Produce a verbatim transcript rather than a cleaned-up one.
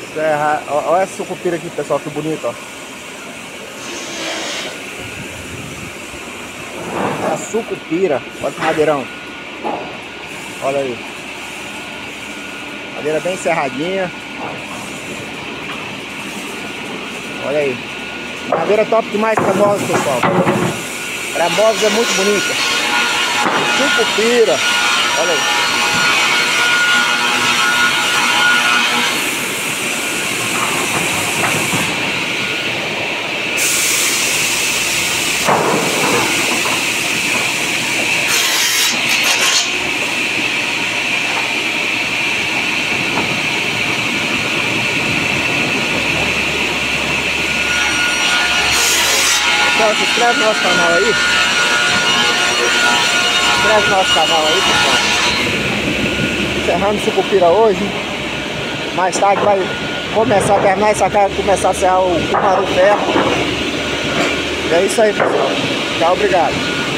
Serra, ó, olha essa sucupira aqui, pessoal, que bonito, ó. A sucupira, olha que madeirão. Olha aí. Madeira bem serradinha. Olha aí. Madeira top demais para móveis, pessoal. Para móveis é muito bonita. Sucupira. Olha aí. Pessoal, se inscreve no nosso canal aí. Se inscreve no nosso canal aí, pessoal. Serrando sucupira hoje. Mais tarde vai começar a terminar essa casa, começar a serrar o cumaru ferro. E é isso aí, pessoal. Tchau, obrigado.